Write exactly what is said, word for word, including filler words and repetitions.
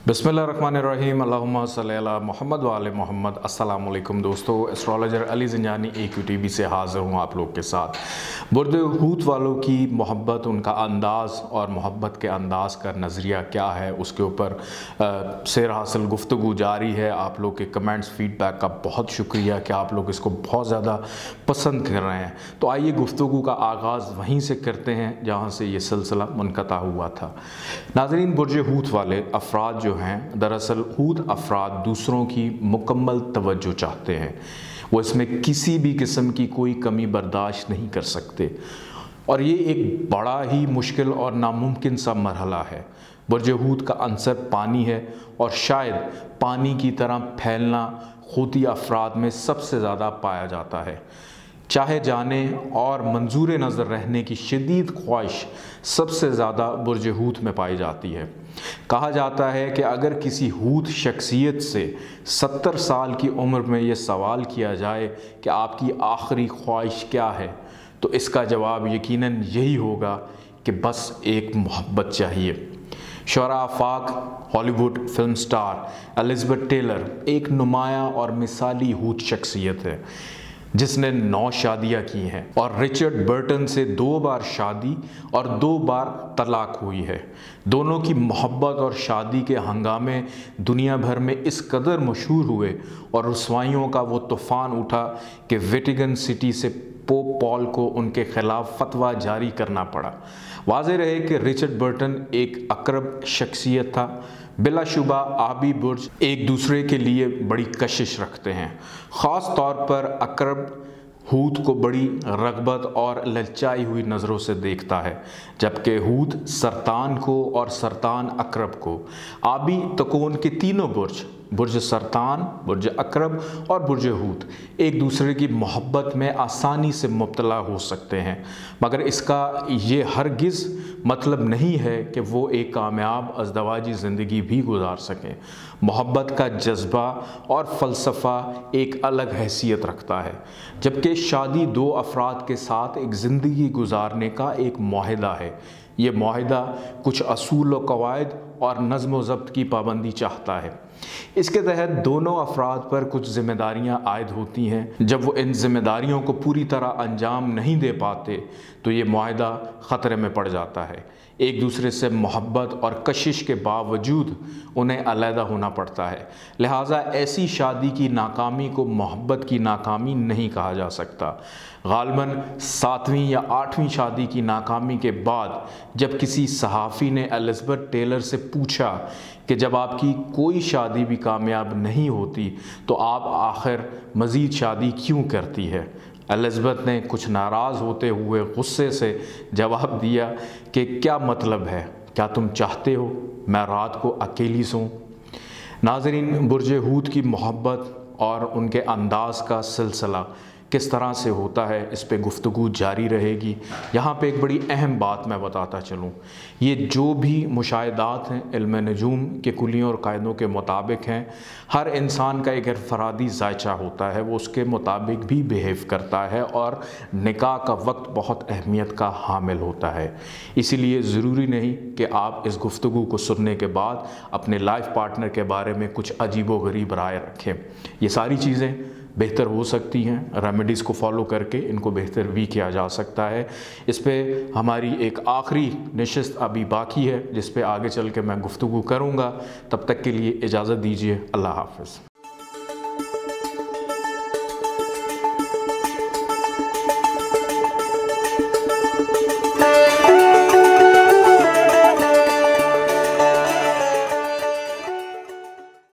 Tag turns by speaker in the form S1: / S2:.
S1: बिस्मिल्लाहिर्रहमानिर्रहीम अल्लाहुम्मा सल्ली अला मोहम्मद व आले मोहम्मद। अस्सलाम वालेकुम दोस्तों, astrologer Ali Zanjani A Q T V से हाज़िर हूँ आप लोग के साथ। बुर्ज हूत वालों की मोहब्बत, उनका अंदाज़ और मोहब्बत के अंदाज़ का नज़रिया क्या है, उसके ऊपर सैर हासिल गुफ्तगू जारी है। आप लोग के कमेंट्स फीडबैक का बहुत शुक्रिया कि आप लोग इसको बहुत ज़्यादा पसंद कर रहे हैं। तो आइए गुफ्तगू का आगाज़ वहीं से करते हैं जहाँ से ये सिलसिला मुनक़ता हुआ था। नाज़रीन, बुर्ज हूत वाले अफराद जो हैं, दरअसल हूत अफराद दूसरों की मुकम्मल तवज्जो चाहते हैं। वो इसमें किसी भी किस्म की कोई कमी बर्दाश्त नहीं कर सकते और ये एक बड़ा ही मुश्किल और नामुमकिन सा मरहला है। बुर्ज हूत का अंसर पानी है और शायद पानी की तरह फैलना हूती अफराद में सबसे ज़्यादा पाया जाता है। चाहे जाने और मंजूर नज़र रहने की शदीद ख्वाहिश सबसे ज़्यादा बुर्ज हूत में पाई जाती है। कहा जाता है कि अगर किसी हूत शख्सियत से सत्तर साल की उम्र में ये सवाल किया जाए कि आपकी आखिरी ख्वाहिश क्या है, तो इसका जवाब यकीनन यही होगा कि बस एक मोहब्बत चाहिए। शोरा आफाक Hollywood film star Elizabeth Taylor एक नुमाया और मिसाली हूत शख्सियत है जिसने नौ शादियां की हैं और रिचर्ड बर्टन से दो बार शादी और दो बार तलाक हुई है। दोनों की मोहब्बत और शादी के हंगामे दुनिया भर में इस कदर मशहूर हुए और रुसवाइयों का वो तूफ़ान उठा कि वेटिकन सिटी से पोप पॉल को उनके खिलाफ फतवा जारी करना पड़ा। वाज़ेह रहे कि रिचर्ड बर्टन एक अकरब शख्सियत था। बिलाशुबा आबी बुर्ज एक दूसरे के लिए बड़ी कशिश रखते हैं। ख़ास तौर पर अकरब हूत को बड़ी रग़बत और ललचाई हुई नज़रों से देखता है, जबकि हूत सरतान को और सरतान अकरब को। आबी तकोन के तीनों बुर्ज, बुर्ज सरतान, बुर्ज अकरब और बुर्ज हूत, एक दूसरे की मोहब्बत में आसानी से मुब्तला हो सकते हैं, मगर इसका ये हरगिज़ मतलब नहीं है कि वो एक कामयाब अज़दवाजी ज़िंदगी भी गुजार सकें। मोहब्बत का जज्बा और फ़लसफ़ा एक अलग हैसियत रखता है, जबकि शादी दो अफराद के साथ एक ज़िंदगी गुजारने का एक मुआहदा है। ये मुआहदा कुछ असूल व कवायद और नज़्म व ज़ब्त की पाबंदी चाहता है। इसके तहत दोनों अफराद पर कुछ ज़िम्मेदारियाँ आयद होती हैं। जब वो इन ज़िम्मेदारियों को पूरी तरह अंजाम नहीं दे पाते तो ये मुआहदा ख़तरे में पड़ जाता है। एक दूसरे से मोहब्बत और कशिश के बावजूद उन्हें अलहदा होना पड़ता है। लिहाजा ऐसी शादी की नाकामी को मोहब्बत की नाकामी नहीं कहा जा सकता। गालबन सातवीं या आठवीं शादी की नाकामी के बाद जब किसी सहाफ़ी ने एलिज़ाबेथ टेलर से पूछा कि जब आपकी कोई शादी भी कामयाब नहीं होती तो आप आखिर मज़ीद शादी क्यों करती है, एलिज़ाबेथ ने कुछ नाराज़ होते हुए गुस्से से जवाब दिया कि क्या मतलब है, क्या तुम चाहते हो मैं रात को अकेली सोऊं। नाज़रीन, बुर्ज हूत की मोहब्बत और उनके अंदाज़ का सिलसिला किस तरह से होता है, इस पे गुफ्तगू जारी रहेगी। यहाँ पे एक बड़ी अहम बात मैं बताता चलूँ, ये जो भी मुशाहिदात हैं इल्म नजूम के कुलियों और कायदों के मुताबिक हैं। हर इंसान का एक इनफरादी ज़ायचा होता है, वो उसके मुताबिक भी बिहेव करता है और निकाह का वक्त बहुत अहमियत का हामिल होता है। इसीलिए ज़रूरी नहीं कि आप इस गुफ्तगू को सुनने के बाद अपने लाइफ पार्टनर के बारे में कुछ अजीब व गरीब राय रखें। ये सारी चीज़ें बेहतर हो सकती हैं, रेमेडीज़ को फॉलो करके इनको बेहतर भी किया जा सकता है। इस पे हमारी एक आखिरी नशिस्त अभी बाकी है जिस पे आगे चल के मैं गुफ्तगू करूँगा। तब तक के लिए इजाज़त दीजिए। अल्लाह हाफ़िज़।